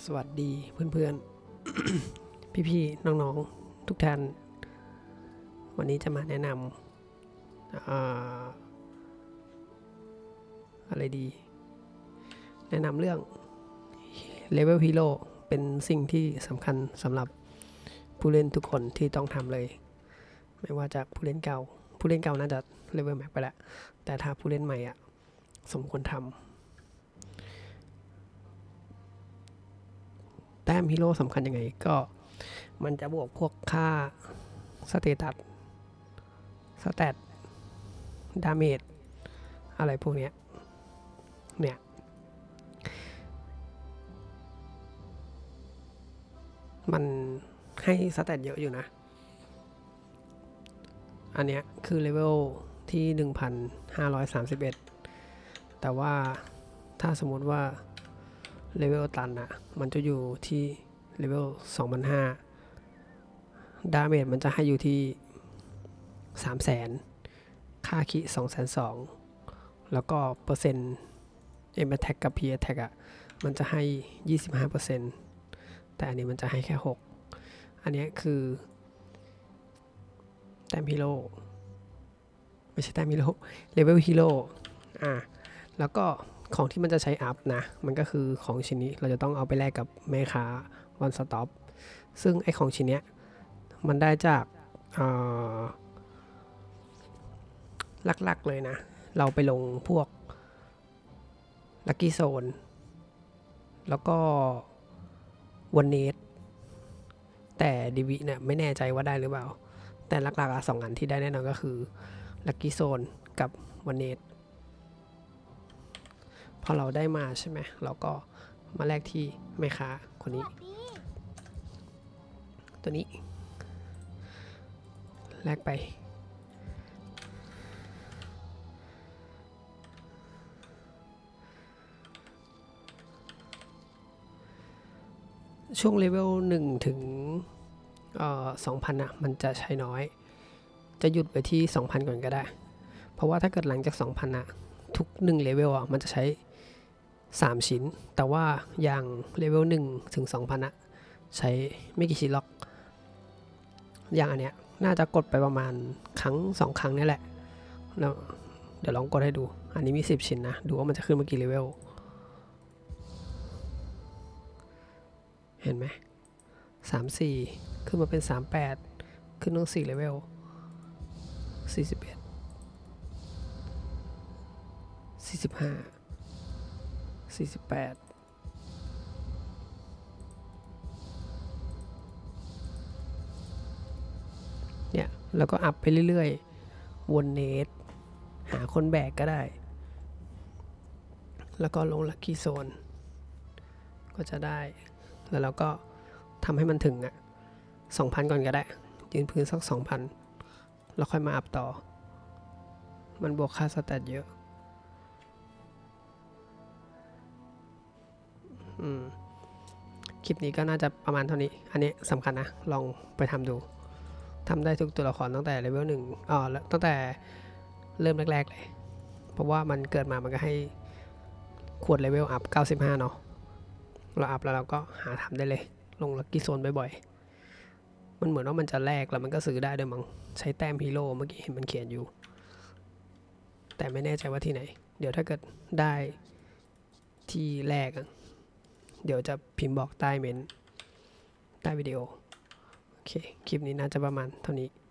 สวัสดีเพื่อนๆ พี่ๆน้องๆทุกท่านวันนี้จะมาแนะนำอะไรดีแนะนำเรื่อง Level Hero เป็นสิ่งที่สำคัญสำหรับผู้เล่นทุกคนที่ต้องทำเลยไม่ว่าจะผู้เล่นเก่าน่าจะ Level Max ไปแล้วแต่ถ้าผู้เล่นใหม่สมควรทำแต้มฮีโร่สำคัญยังไงก็มันจะบวกพวกค่าสเตตัสสแตทดาเมจอะไรพวกเนี้ยมันให้สแตทเยอะอยู่นะอันเนี้ยคือเลเวลที่ 1531 แต่ว่าถ้าสมมติว่าเลเวลตันมันจะอยู่ที่เลเวล 2005 ดาเมจมันจะให้อยู่ที่ 300,000 ค่าคิ 220,000 แล้วก็เปอร์เซ็นต์ M Attack กับ P Attack มันจะให้ 25% แต่อันนี้มันจะให้แค่ 6 อันนี้คือแต้มฮีโร่ไม่ใช่แต้มฮีโร่เลเวลฮีโร่แล้วก็ของที่มันจะใช้อัพนะมันก็คือของชิ้นนี้เราจะต้องเอาไปแลกกับแม่ค้า One Stop ซึ่งไอของชิ้นนี้มันได้จากหลักๆเลยนะเราไปลงพวกลัคกี้โซนแล้วก็วันเนสแต่ดีวิเนี่ยไม่แน่ใจว่าได้หรือเปล่าแต่หลักๆ2 อันที่ได้แน่นอนก็คือลัคกี้โซนกับวันเนสพอเราได้มาใช่ไหมเราก็มาแลกที่แม่ค้าคนนี้ตัวนี้แลกไปช่วงเลเวล1 ถึง 2,000 มันจะใช้น้อยจะหยุดไว้ที่ 2,000 ก่อนก็ได้เพราะว่าถ้าเกิดหลังจาก 2,000 ทุก1เลเวลมันจะใช้3 ชิ้นแต่ว่าอย่างเลเวล1 ถึง 2,000 ใช้ไม่กี่ชิ้นหรอกอย่างอันเนี้ยน่าจะกดไปประมาณครั้ง2 ครั้งนี่แหละแล้วเดี๋ยวลองกดให้ดูอันนี้มี10 ชิ้นนะดูว่ามันจะขึ้นมากี่เลเวลเห็นไหม34ขึ้นมาเป็น38ขึ้นต้อง4เลเวล41 45 48เนี่ยแล้วก็อัพไปเรื่อยๆวนเนสหาคนแบกก็ได้แล้วก็ลงลัคกี้โซนก็จะได้แล้วเราก็ทำให้มันถึง2,000 ก่อนก็ได้ยืนพื้นสัก 2,000 แล้วค่อยมาอัพต่อมันบวกค่าสแตทเยอะคลิปนี้ก็น่าจะประมาณเท่านี้อันนี้สำคัญนะลองไปทำดูทำได้ทุกตัวละครตั้งแต่เลเวล1ตั้งแต่เริ่มแรกๆเลยเพราะว่ามันเกิดมามันก็ให้ขวดเลเวลอัพ95เนาะเราอัพแล้วเราก็หาทำได้เลยลงลัคกี้โซนบ่อยๆมันเหมือนว่ามันจะแลกแล้วมันก็ซื้อได้ด้วยมั้งใช้แต้มฮีโร่เมื่อกี้เห็นมันเขียนอยู่แต่ไม่แน่ใจว่าที่ไหนเดี๋ยวถ้าเกิดได้ที่แรกเดี๋ยวจะพิมพ์บอกใต้เมนต์ใต้วิดีโอโอเคคลิปนี้น่าจะประมาณเท่านี้